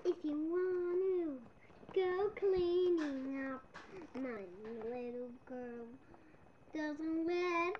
If you want to go cleaning up, my little girl doesn't let